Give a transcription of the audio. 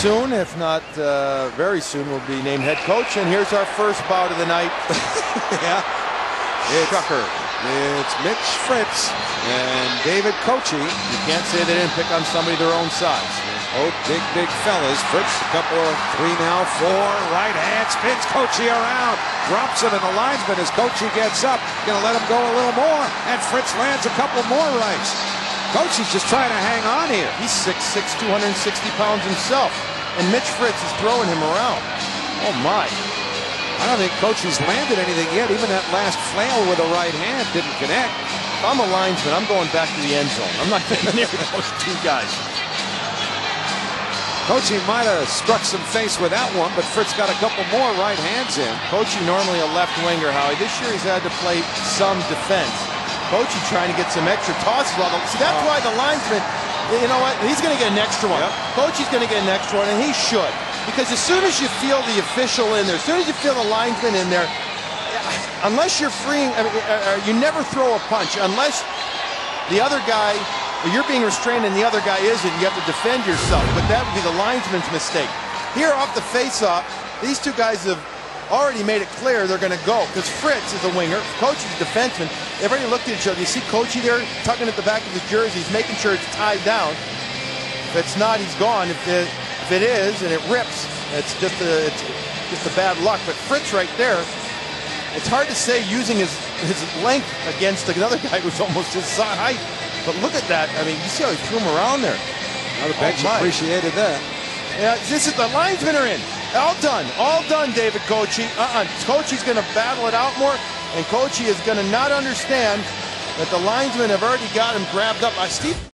soon, if not very soon, will be named head coach. And here's our first bout of the night. Yeah. It's Trucker. It's Mitch Fritz and David Koci. You can't say they didn't pick on somebody their own size. Oh, big fellas. Fritz, a couple of 3 now, 4. Right hand spins Koci around. Drops him, and the linesman as Koci gets up. Gonna let him go a little more. And Fritz lands a couple more rights. Koci's just trying to hang on here. He's 6'6", 260 pounds himself. And Mitch Fritz is throwing him around. Oh, my. I don't think Koci's landed anything yet. Even that last flail with a right hand didn't connect. If I'm a linesman, I'm going back to the end zone. I'm not getting near those two guys. Koci might have struck some face with that one, but Fritz got a couple more right hands in. Koci normally a left winger, Howie. This year he's had to play some defense. Koci trying to get some extra tosses on them. See, that's why the linesman, you know what, he's going to get an extra one. Yep. Koci's going to get an extra one, and he should. Because as soon as you feel the official in there, as soon as you feel the linesman in there, unless you're freeing, I mean, you never throw a punch. Unless the other guy, you're being restrained and the other guy isn't, you have to defend yourself. But that would be the linesman's mistake. Here off the face-off, these two guys have already made it clear they're going to go. Because Fritz is a winger, Koci's a defenseman. They've already looked at each other. You see Koci there tugging at the back of his jersey. He's making sure it's tied down. If it's not, he's gone. If it is and it rips, it's just a bad luck. But Fritz right there, it's hard to say using his length against another guy who's almost his height. But look at that. I mean, you see how he threw him around there. Now the bench appreciated that. Yeah, this is the linesmen are in. All done, David Koci. Koci's going to battle it out more, and Koci is going to not understand that the linesmen have already got him grabbed up. Steve